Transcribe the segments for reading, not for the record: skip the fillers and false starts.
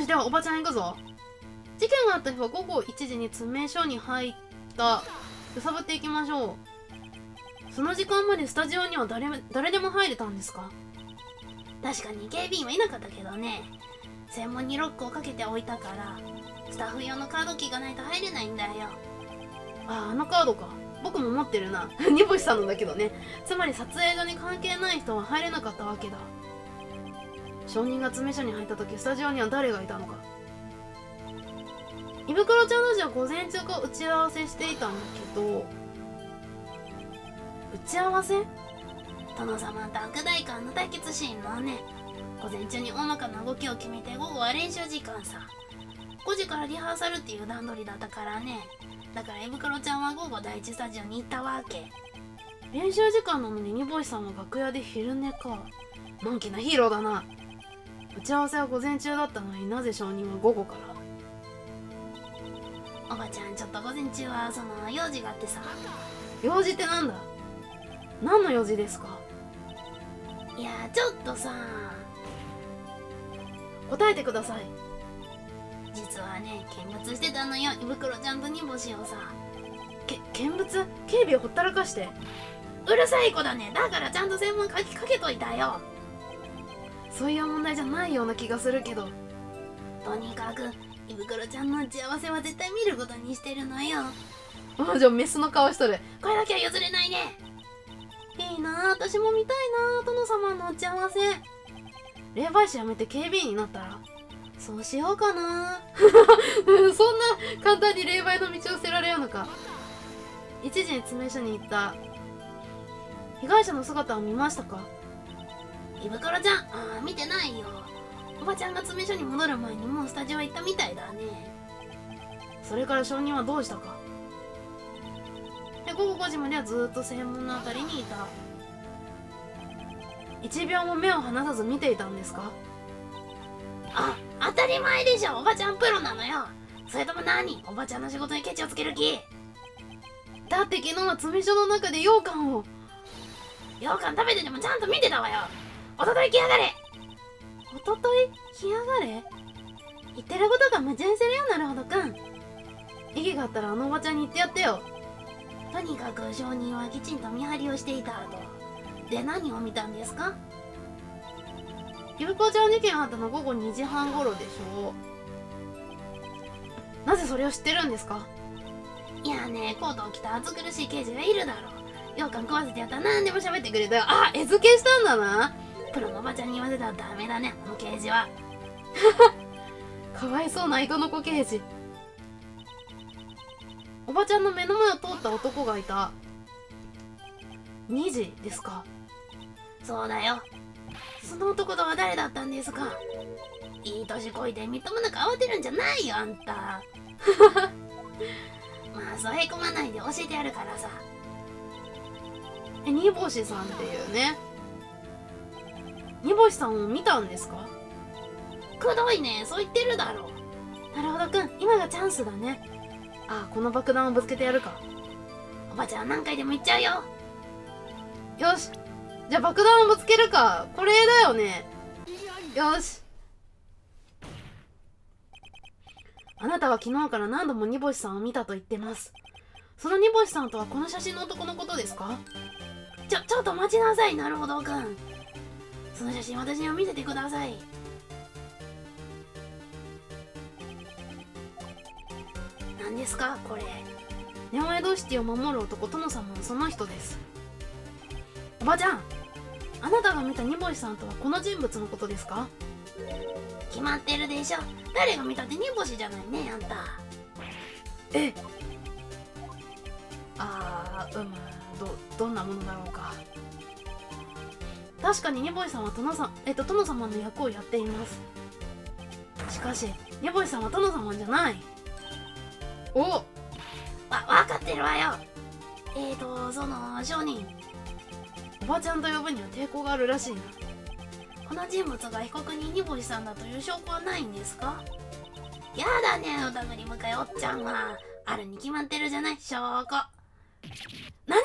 し、ではおばちゃん行くぞ。事件があった日は午後1時に詰め所に入った。揺さぶっていきましょう。その時間までスタジオには誰でも入れたんですか？ 確かに警備員はいなかったけどね。専門にロックをかけておいたから、スタッフ用のカードキーがないと入れないんだよ。 あのカードか。僕も持ってるな。煮干しさんのだけどね。つまり撮影所に関係ない人は入れなかったわけだ。証人が詰め所に入った時、スタジオには誰がいたのか。胃袋ちゃんたちは午前中から打ち合わせしていたんだけど、打ち合わせ？ 殿様と悪代官の対決シーンのね。午前中に大まかな動きを決めて、午後は練習時間さ。5時からリハーサルっていう段取りだったからね。だから胃袋ちゃんは午後第一スタジオに行ったわけ。 練習時間なのに煮干しさんは楽屋で昼寝か。のんきなヒーローだな。打ち合わせは午前中だったのになぜ証人は午後から。 おばちゃん、ちょっと午前中はその用事があってさ。 用事ってなんだ？何の用事ですか？ いや、ちょっとさ。 答えてください。 実はね、見物してたのよ、胃袋ちゃんと煮干しをさ。 見物？警備をほったらかして。 うるさい子だね。だからちゃんと専門書きかけといたよ。 そういう問題じゃないような気がするけど。 とにかく胃袋ちゃんの打ち合わせは絶対見ることにしてるのよ。 じゃあメスの顔しとる。 これだけは譲れないね。 いいなあ、私も見たいなあ、殿様の打ち合わせ。霊媒師やめて警備員になったらそうしようかな。そんな簡単に霊媒の道を捨てられるのか。1時に詰め所に行った。被害者の姿を見ましたか？ 胃袋ちゃん、見てないよ。おばちゃんが詰め所に戻る前にもうスタジオ行ったみたいだね。 それから証人はどうしたか？午後5時まではずっと正門のあたりにいた。1秒も目を離さず見ていたんですか？ 当たり前でしょ。おばちゃんプロなのよ。それとも何？おばちゃんの仕事にケチをつける気？ だって昨日は詰め所の中で羊羹を。 羊羹食べててもちゃんと見てたわよ。おととい来やがれ。 おととい来やがれ？言ってることが矛盾するよ。なるほどくん。意義があったらあのおばちゃんに言ってやってよ。 とにかく証人はきちんと見張りをしていたと。で、何を見たんですか？ ゆぶこちゃん事件あったの午後2時半頃でしょう。なぜそれを知ってるんですか？ いやね、コートを着た暑苦しい刑事がいるだろう。羊羹食わせてやったら何でも喋ってくれたよ。 餌付けしたんだな。 プロのおばちゃんに言わせたらダメだね、あの刑事は。 かわいそうな糸の子刑事。おばちゃんの目の前を通った男がいた。2時ですか？ そうだよ。その男とは誰だったんですか？いい年こいてみっともなく慌てるんじゃないよ、あんた。まあ、そうへこまないで教えてやるからさ。 煮干しさんっていうね。煮干しさんを見たんですか？ くどいね、そう言ってるだろう。なるほどくん、今がチャンスだね。この爆弾をぶつけてやるか。 おばちゃん何回でも言っちゃうよ。 よし、じゃあ爆弾をぶつけるか。これだよね。よし。あなたは昨日から何度も煮干しさんを見たと言ってます。その煮干しさんとはこの写真の男のことですか？ ちょっと待ちなさい、なるほどくん。その写真私にも見せてください。何ですかこれ？ ネオエドシティを守る男、殿様はその人です。おばちゃん、あなたが見た煮干しさんとはこの人物のことですか？ 決まってるでしょ。誰が見たって煮干しじゃないね、あんた。 どんなものだろうか。確かに煮干しさんは殿様の役をやっています。しかし煮干しさんは殿様じゃない。 わかってるわよ。その証人、 おばちゃんと呼ぶには抵抗があるらしいな。 この人物が被告人煮干しさんだという証拠はないんですか？やだね、疑り深いおっちゃんは。あるに決まってるじゃない、証拠。 何？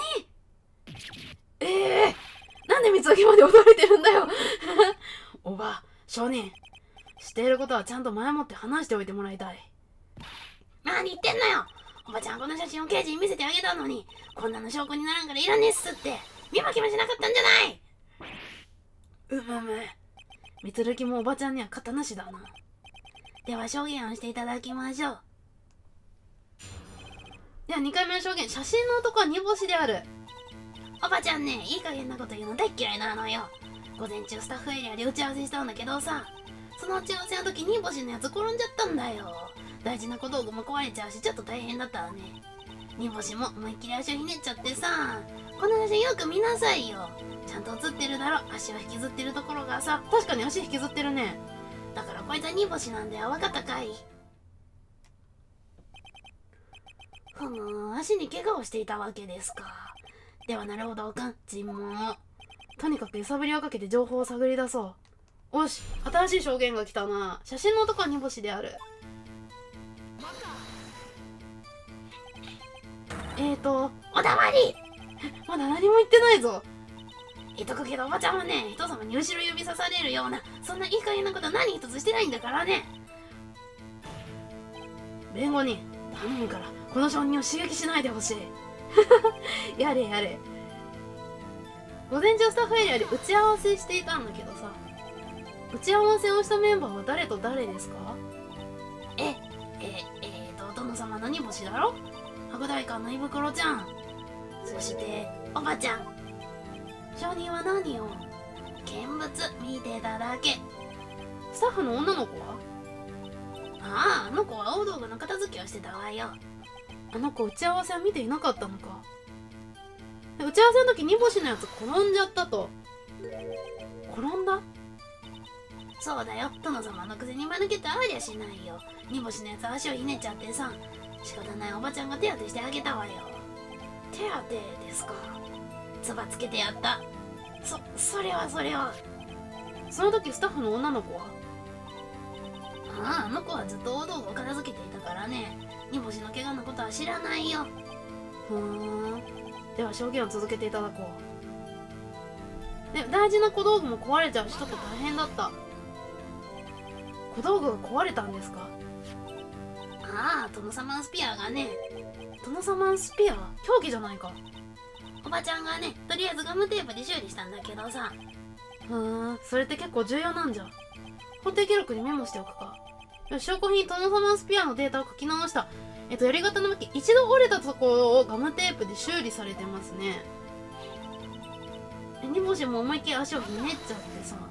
なんで三つ置きまで驚いてるんだよ。おば、証人、 知っていることはちゃんと前もって話しておいてもらいたい。 何言ってんのよ。おばちゃんこの写真を刑事に見せてあげたのに、こんなの証拠にならんからいらねえっすって。見向きもしなかったんじゃない。 みつるきもおばちゃんには型なしだな。 では証言をしていただきましょう。 では2回目の証言。写真の男は煮干しである。 おばちゃんね、いい加減なこと言うの大っ嫌いなのよ。午前中スタッフエリアで打ち合わせしたんだけどさ、その打ち合わせの時煮干しのやつ転んじゃったんだよ。大事な小道具も壊れちゃうしちょっと大変だったわね。煮干しも思いっきり足をひねっちゃってさ、この写真よく見なさいよ。ちゃんと写ってるだろ、足を引きずってるところがさ。 確かに足引きずってるね。 だからこいつは煮干しなんだよ。わかったかい。足に怪我をしていたわけですか。ではなるほどくん、尋問を。 とにかく揺さぶりをかけて情報を探り出そう。おし、新しい証言が来たな。写真の男は煮干しである。 おだまり。 まだ何も言ってないぞ。 言っとくけどおばちゃんはね、人様に後ろ指さされるようなそんないい加減なこと何一つしてないんだからね。 弁護人、頼むからこの証人を刺激しないでほしい。やれやれ。午前中スタッフエリアで打ち合わせしていたんだけどさ、打ち合わせをしたメンバーは誰と誰ですか？ 殿様の煮干しだろ、白大官の胃袋ちゃん、そしておばちゃん。証人は何を？見物見てただけ。 スタッフの女の子は？ ああの子は大道具の片付けをしてたわよ。 あの子打ち合わせは見ていなかったのか。打ち合わせの時煮干しのやつ転んじゃったと。転んだ？ そうだよ、殿様のくせに間抜けてありゃしないよ。煮干しのやつ足をひねっちゃってさ、仕方ないおばちゃんが手当てしてあげたわよ。手当てですか。つばつけてやった。それはその時スタッフの女の子は？ あの子はずっと大道具を片付けていたからね、煮干しの怪我のことは知らないよ。 では証言を続けていただこう。で、大事な小道具も壊れちゃうしちょっと大変だった。小道具が壊れたんですか？ 殿様のスピアがね。 殿様のスピア？凶器じゃないか。 おばちゃんがね、とりあえずガムテープで修理したんだけどさ。 それって結構重要なんじゃ。法定記録にメモしておくか。よし、証拠品、殿様のスピアのデータを書き直した。やり方の向き、一度折れたところをガムテープで修理されてますね。煮干しも思いっきり足をひねっちゃってさ。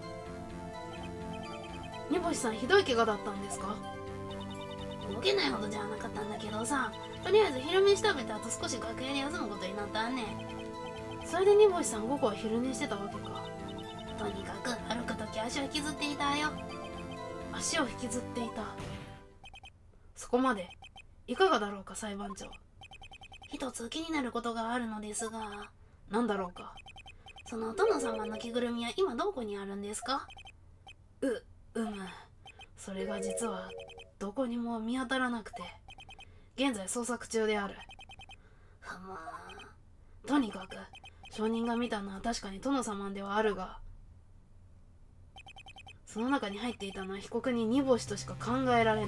煮干しさん、ひどい怪我だったんですか？ 動けないほどじゃなかったんだけどさ、とりあえず昼飯食べた後少し楽屋で休むことになったね。 それで煮干しさん午後は昼寝してたわけか。 とにかく歩くとき足を引きずっていたよ。 足を引きずっていた。そこまで。いかがだろうか、裁判長。 一つ気になることがあるのですが。 何だろうか。 その殿様の着ぐるみは今どこにあるんですか？ それが実はどこにも見当たらなくて、現在捜索中である。とにかく証人が見たのは確かに殿様ではあるが、その中に入っていたのは被告人煮干しとしか考えられない。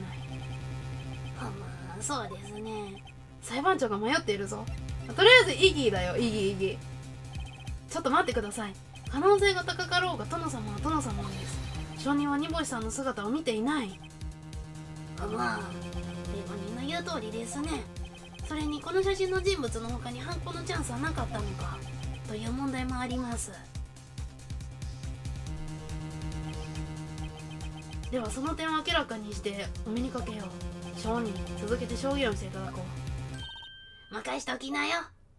そうですね。 裁判長が迷っているぞ。とりあえずイギーだよ、イギー。ちょっと待ってください。可能性が高かろうが殿様は殿様なんです。証人は煮干しさんの姿を見ていない。 弁護人の言う通りですね。それにこの写真の人物の他に犯行のチャンスはなかったのかという問題もあります。 ではその点を明らかにしてお目にかけよう。証人、続けて証言をしていただこう。任しときなよ。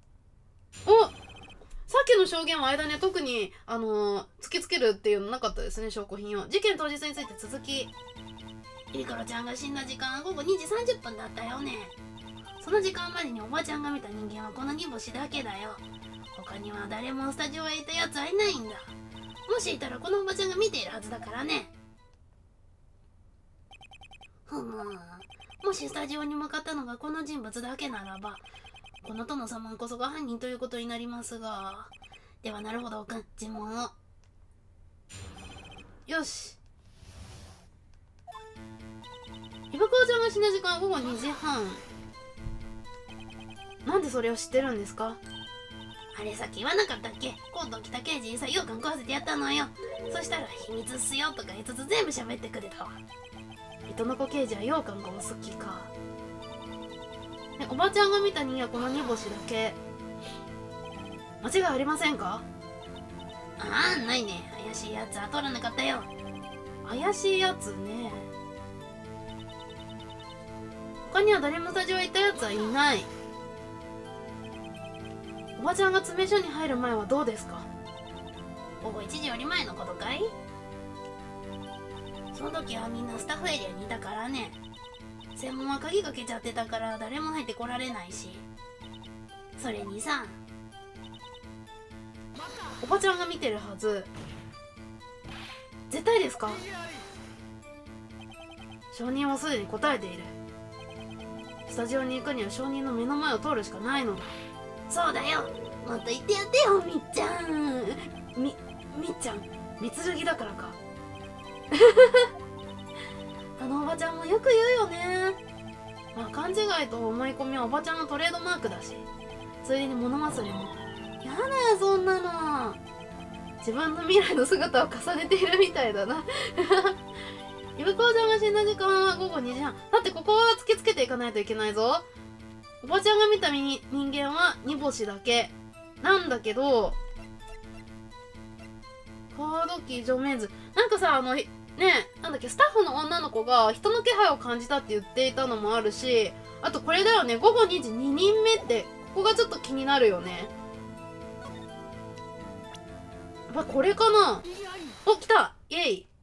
さっきの証言は間に特に突きつけるっていうのなかったですね。証拠品を。事件当日について続き。 リコロちゃんが死んだ時間は午後2時30分だったよね。その時間までにおばちゃんが見た人間はこの煮干しだけだよ。他には誰もスタジオへいたやつはいないんだ。もしいたらこのおばちゃんが見ているはずだからね。もしスタジオに向かったのがこの人物だけならば、この殿様こそが犯人ということになりますが。ではなるほどくん、尋問を。 よし。 イブコウちゃんが死ぬ時間は午後2時半。なんでそれを知ってるんですか？ あれさっき言わなかったっけ？コートを着た刑事にさ、羊羹食わせてやったのよ。そしたら秘密っすよとか言いつつ全部喋ってくれたわ。 糸の子刑事は羊羹がお好きか。おばちゃんが見た人間はこの煮干しだけ。間違いありませんか？ ああ、ないね。怪しいやつは取らなかったよ。 怪しいやつね。他には誰もスタジオへ行ったやつはいない。おばちゃんが詰め所に入る前はどうですか？ 午後1時より前のことかい？その時はみんなスタッフエリアにいたからね。専門は鍵かけちゃってたから誰も入ってこられないし。それにさ、 おばちゃんが見てるはず。絶対ですか？証人はすでに答えている。スタジオに行くには証人の目の前を通るしかないのだ。 そうだよ。もっと言ってやってよ、みっちゃん。 みっちゃん、三剣だからか。あのおばちゃんもよく言うよね。まあ勘違いと思い込みはおばちゃんのトレードマークだし、ついでに物忘れも。やだよそんなの。自分の未来の姿を重ねているみたいだな。イブコウちゃんが死んだ時間は午後2時半。だってここは突きつけていかないといけないぞ。おばちゃんが見た人間は煮干しだけなんだけど、カードキー除名図なんかさ、ね、なんだっけ、スタッフの女の子が人の気配を感じたって言っていたのもあるし、あとこれだよね、午後2時2人目って、ここがちょっと気になるよね。やっぱこれかな。お、来た、イエイ。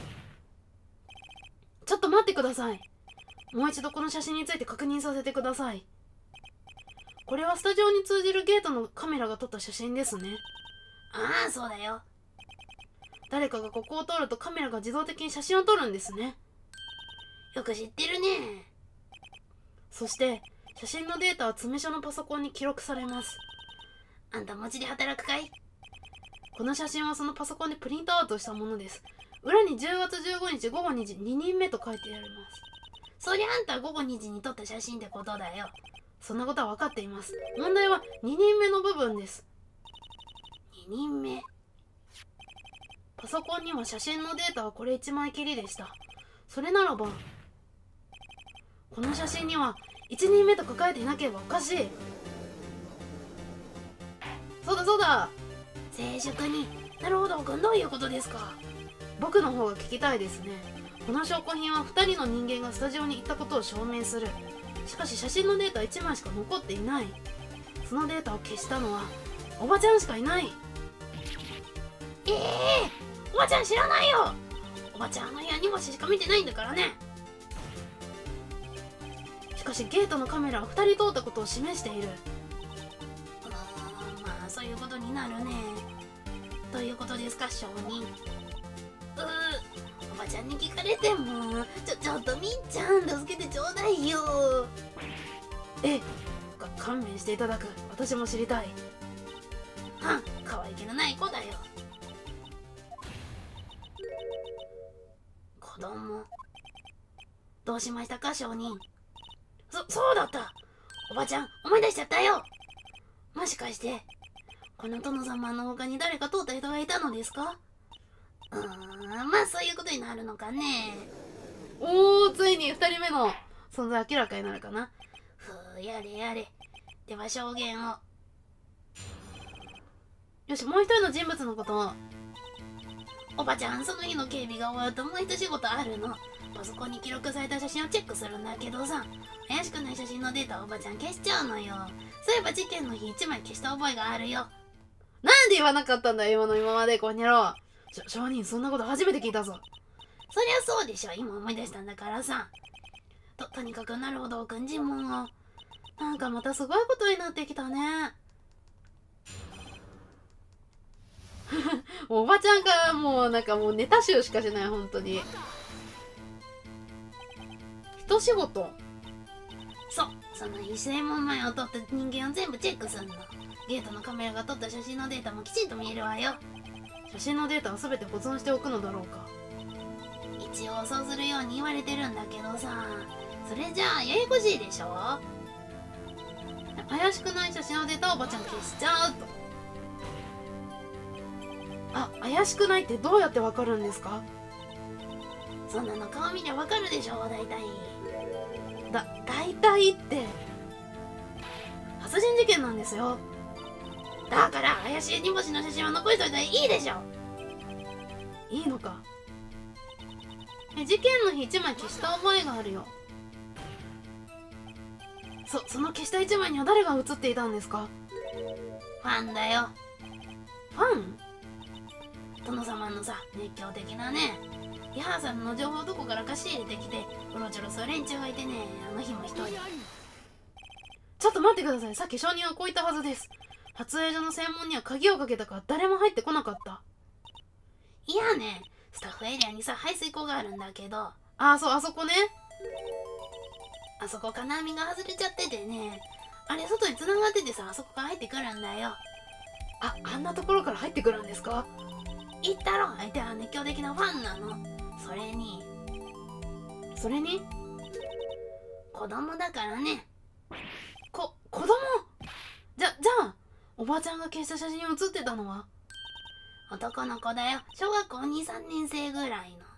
ちょっと待ってください。もう一度この写真について確認させてください。これはスタジオに通じるゲートのカメラが撮った写真ですね。 ああ、そうだよ。 誰かがここを撮るとカメラが自動的に写真を撮るんですね。 よく知ってるね。 そして写真のデータは詰め所のパソコンに記録されます。 あんた町で働くかい？ この写真はそのパソコンでプリントアウトしたものです。裏に10月15日午後2時2人目と書いてあります。 そりゃあんた午後2時に撮った写真ってことだよ。 そんなことは分かっています。問題は2人目の部分です。 2人目。 パソコンには写真のデータはこれ1枚きりでした。それならばこの写真には1人目と書かれていなければおかしい。そうだそうだ、 静粛に。なるほど、君どういうことですか？ 僕の方が聞きたいですね。この証拠品は2人の人間がスタジオに行ったことを証明する。しかし写真のデータ1枚しか残っていない。そのデータを消したのはおばちゃんしかいない。 おばちゃん知らないよ。おばちゃんあの部屋煮干ししか見てないんだからね。 しかしゲートのカメラは2人通ったことを示している。 まあそういうことになるね。どういうことですか、証人？おばちゃんに聞かれても。ちょっとみっちゃん助けてちょうだいよ。 勘弁していただく。私も知りたい。 可愛げのない子だよ。子供どうしましたか、証人？そうだった。おばちゃん思い出しちゃったよ。もしかしてこの殿様の他に誰か通った人がいたのですか？まあそういうことになるのかね。 おー、ついに2人目の存在明らかになるかな。 やれやれ。では証言を。 よし、もう一人の人物のことを。 おばちゃんその日の警備が終わるともう一仕事あるの。パソコンに記録された写真をチェックするんだけどさ、怪しくない写真のデータをおばちゃん消しちゃうのよ。そういえば事件の日1枚消した覚えがあるよ。 なんで言わなかったんだよ、今までこんにゃろ。証人、そんなこと初めて聞いたぞ。 そりゃそうでしょ、今思い出したんだからさ。とにかくなるほど君尋問を。 なんかまたすごいことになってきたね。おばちゃんからもうなんかもうネタ集しかしない、本当に。一仕事。 その1000問前を撮った人間を全部チェックするの。ゲートのカメラが撮った写真のデータもきちんと見えるわよ。 写真のデータは全て保存しておくのだろうか。 一応そうするように言われてるんだけどさ、それじゃあややこしいでしょ。 怪しくない写真を出たおばちゃん消しちゃうと。あ、怪しくないってどうやってわかるんですか？ そんなの顔見りゃわかるでしょ、大体。 大体って殺人事件なんですよ。 だから怪しい煮干しの写真は残しといたらいいでしょ。 いいのか。事件の日1枚消した覚えがあるよ。その消した1枚には誰が写っていたんですか？ ファンだよ。 ファン？ 殿様のさ、熱狂的なね、リハーサルの情報どこからか仕入れてきてうろちょろする連中がいてね、あの日も一人。 ちょっと待ってください。さっき証人はこう言ったはずです。撮影所の正門には鍵をかけたから誰も入ってこなかった。 いやね、スタッフエリアにさ、排水溝があるんだけど、 あそこね。 あそこ金網が外れちゃっててね、あれ外に繋がっててさ、あそこから入ってくるんだよ。 あんなところから入ってくるんですか？ 言ったろ、相手は熱狂的なファンなの。それに子供だからね。 子供？じゃあおばちゃんが消した写真に写ってたのは男の子だよ。小学校2、3年生ぐらいの。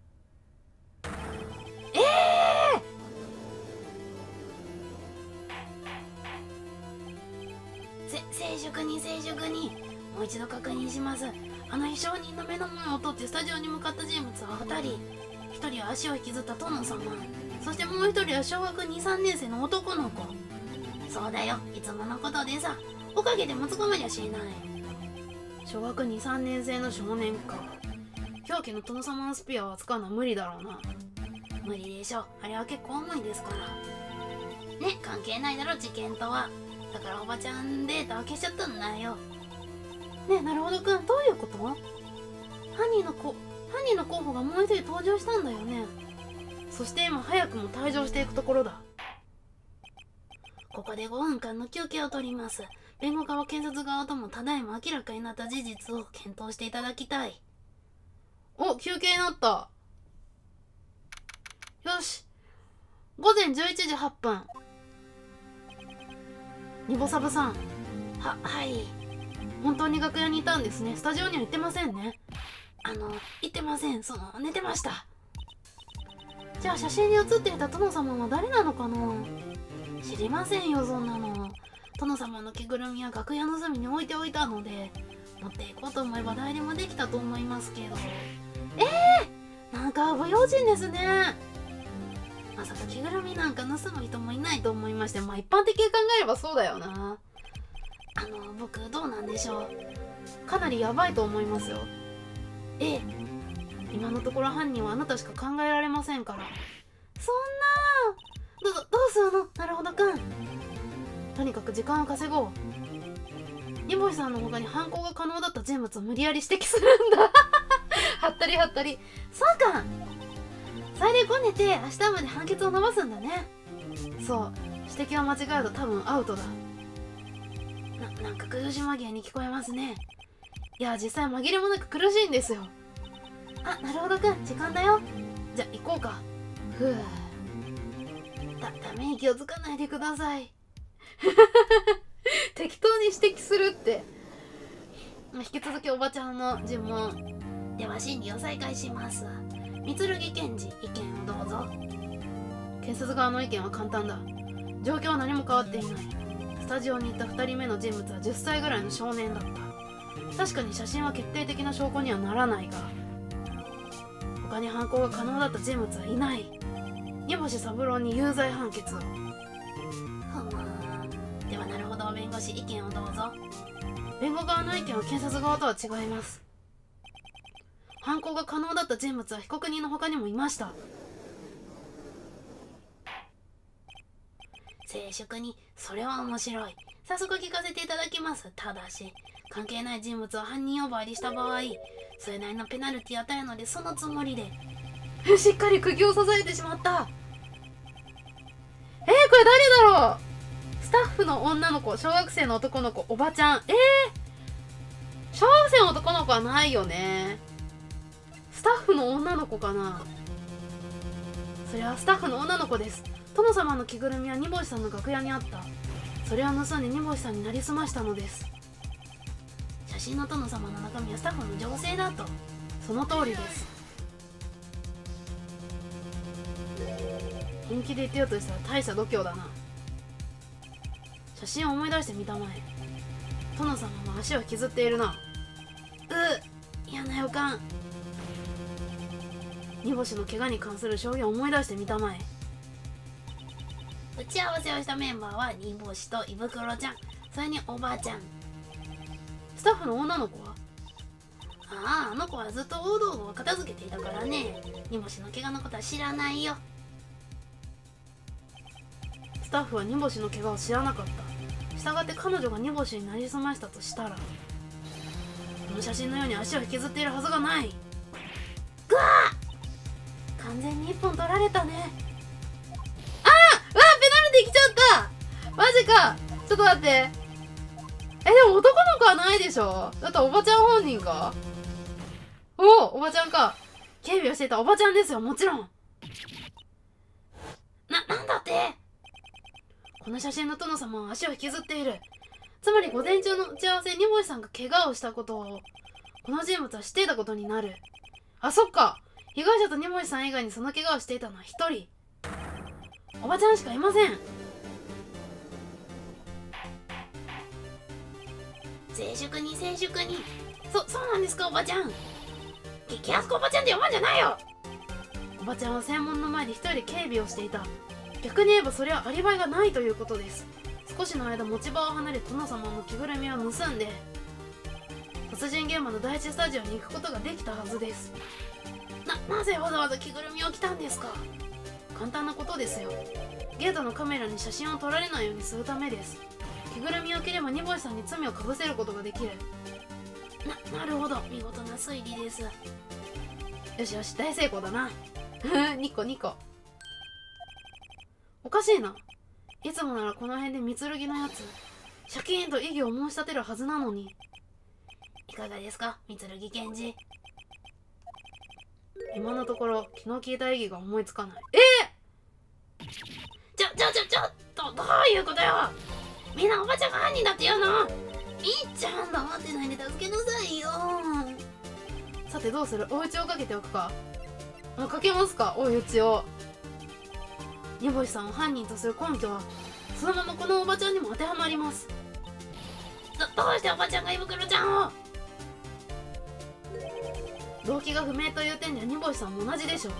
静粛にもう一度確認します。あの日証人の目の前を通ってスタジオに向かった人物は2人。1人は足を引きずった殿様、そしてもう1人は小学2、3年生の男の子。そうだよ、いつものことでさ、おかげでも捕まりゃしない。 小学2、3年生の少年か。狂気の殿様のスピアを扱うのは無理だろうな。 無理でしょ、あれは結構重いですからね。関係ないだろ、事件とは。だからおばちゃんデータは消しちゃったんだよ。 ねえ、なるほどくん、どういうこと？犯人の候補がもう一人登場したんだよね。そして今早くも退場していくところだ。 ここで5分間の休憩を取ります。弁護側検察側ともただいま明らかになった事実を検討していただきたい。 お、休憩になった。よし、午前11時8分。ニボサブさん。 はい。 本当に楽屋にいたんですね。スタジオには行ってませんね。 行ってません。寝てました。 じゃあ写真に写っていた殿様は誰なのかな？知りませんよ、そんなの。 殿様の着ぐるみは楽屋の隅に置いておいたので、持っていこうと思えば誰でもできたと思いますけど。 なんかご用心ですね。 まさか着ぐるみなんか盗む人もいないと思いまして。 まあ一般的に考えればそうだよな。 僕どうなんでしょう。 かなりヤバいと思いますよ。今のところ犯人はあなたしか考えられませんから。そんなどうするの？なるほどくん。とにかく時間を稼ごう。ニボイさんの他に犯行が可能だった人物を無理やり指摘するんだ。はったりはったり。そうか、それでこねて明日まで判決を伸ばすんだね。そう、指摘を間違えると多分アウトだ。 なんか苦し紛れに聞こえますね。 いや、実際紛れもなく苦しいんですよ。なるほどくん、時間だよ。じゃあ行こうか。ふう。 ため息をつかないでください。 適当に指摘するって。引き続きおばちゃんの尋問では審理を再開します。三剣検事、意見をどうぞ。 検察側の意見は簡単だ。状況は何も変わっていない。スタジオにいた2人目の人物は10歳ぐらいの少年だった。確かに写真は決定的な証拠にはならないが、他に犯行が可能だった人物はいない。煮干三郎に有罪判決を。 ではなるほど、弁護士意見をどうぞ。 弁護側の意見は検察側とは違います。犯行が可能だった人物は被告人の他にもいました。 静粛に、それは面白い。早速聞かせていただきます。ただし関係ない人物を犯人呼ばわりした場合、それなりのペナルティを与えるので、そのつもりで。 しっかり釘を刺されてしまった。これ誰だろう。スタッフの女の子、小学生の男の子、おばちゃん。小学生の男の子はないよね。スタッフの女の子かな。 それはスタッフの女の子です。殿様の着ぐるみは煮干しさんの楽屋にあった。それを盗んで煮干しさんになりすましたのです。 写真の殿様の中身はスタッフの女性だと。 その通りです。本気で言ってようとしたら大した度胸だな。写真を思い出してみたまえ。殿様の足を引きずっているな。 嫌な予感。 煮干しの怪我に関する証言を思い出してみたまえ。 打ち合わせをしたメンバーは煮干しと胃袋ちゃん、それにおばあちゃん。 スタッフの女の子は？ あの子はずっと大道具を片付けていたからね。煮干しの怪我のことは知らないよ。 スタッフは煮干しの怪我を知らなかった。したがって彼女が煮干しになりすましたとしたら、この写真のように足を引きずっているはずがない。 ぐわー、完全に一本取られたね。 ペナルティ来ちゃった。マジか。ちょっと待って。でも男の子はないでしょ。だっておばちゃん本人か。おばちゃんか。警備をしていたおばちゃんですよ、もちろん。 なんだって。 この写真の殿様は足を引きずっている。つまり午前中の打ち合わせ煮干しさんが怪我をしたことをこの人物は知っていたことになる。あ、そっか。被害者と煮干しさん以外にその怪我をしていたのは一人。おばちゃんしかいません。 静粛に。そうなんですか、おばちゃん。気安子おばちゃんって読まんじゃないよ。 おばちゃんは正門の前で一人で警備をしていた。逆に言えばそれはアリバイがないということです。少しの間持ち場を離れ殿様の着ぐるみを盗んで殺人現場の第一スタジオに行くことができたはずです。 なぜわざわざ着ぐるみを着たんですか？ 簡単なことですよ。ゲートのカメラに写真を撮られないようにするためです。着ぐるみを着れば煮干しさんに罪をかぶせることができる。 なるほど、見事な推理です。 よしよし、大成功だな。ニコニコ。おかしいな。いつもならこの辺で三剣のやつシャキーンと異議を申し立てるはずなのに。 いかがですか、三剣検事。 今のところ気の利いた異議が思いつかない。 ちょっと、どういうことよ。みんなおばちゃんが犯人だって言うの？みーちゃん、黙ってないで助けなさいよ。 さてどうする？追い打ちをかけておくか。かけますか、追い打ちを。煮干しさんを犯人とする根拠はそのままこのおばちゃんにも当てはまります。 どうしておばちゃんが胃袋ちゃんを？ 動機が不明という点では煮干しさんも同じでしょう。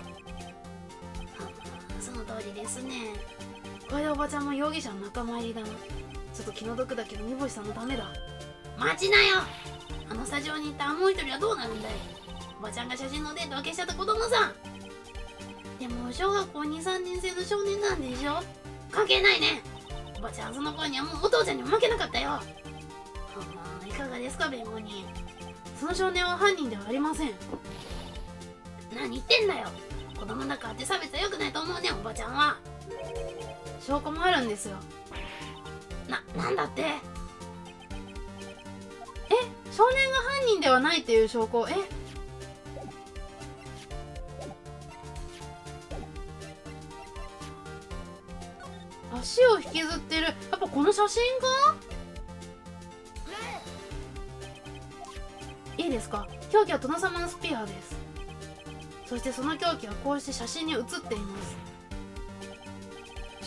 その通りですね。 これでおばちゃんも容疑者の仲間入りだな。ちょっと気の毒だけど煮干しさんのためだ。 待ちなよ。あのスタジオに行ったもう一人はどうなるんだい。おばちゃんが写真のデータを消しちゃった子供さん。でも小学校 2,3 年生の少年なんでしょ。関係ないね。おばちゃんその子にはもうお父ちゃんにも負けなかったよ。いかがですか、弁護人。 その少年は犯人ではありません。 何言ってんだよ。子供だからって差別は良くないと思うね、おばちゃんは。 証拠もあるんですよ。 なんだって。 少年が犯人ではないっていう証拠。足を引きずってる。やっぱこの写真がいいですか。凶器は殿様のスピアです。そしてその凶器はこうして写真に写っています。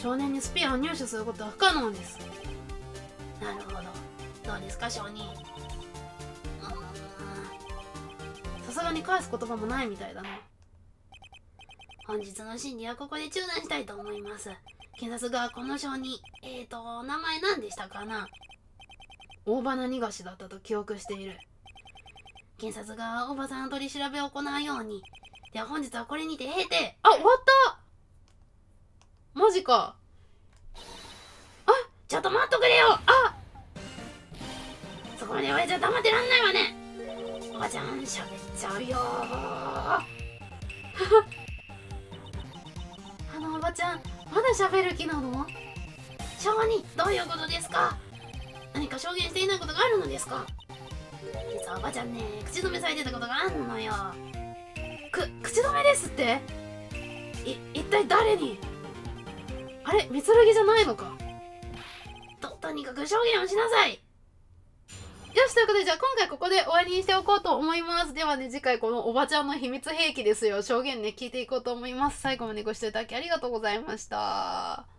少年にスピアを入手することは不可能です。 なるほど。どうですか、証人。 さすがに返す言葉もないみたいだな。 本日の審理はここで中断したいと思います。検察がこの証人、名前何でしたかな。 大花逃がしだったと記憶している。 検察がおばさんの取り調べを行うように。では本日はこれにて閉廷。 終わった。マジか。 ちょっと待っとくれよ。そこまで言われちゃ黙ってらんないわね。おばちゃん喋っちゃうよおばちゃんまだ喋る気なの？ 証人、どういうことですか？何か証言していないことがあるのですか？実はおばちゃんね、口止めされてたことがあるのよ。 口止めですって？ 一体誰に？あれ、三剣じゃないのか。 とにかく証言をしなさい。 よし、ということで、じゃあ今回ここで終わりにしておこうと思います。ではね、次回このおばちゃんの秘密兵器ですよ、証言ね、聞いていこうと思います。最後までご視聴いただきありがとうございました。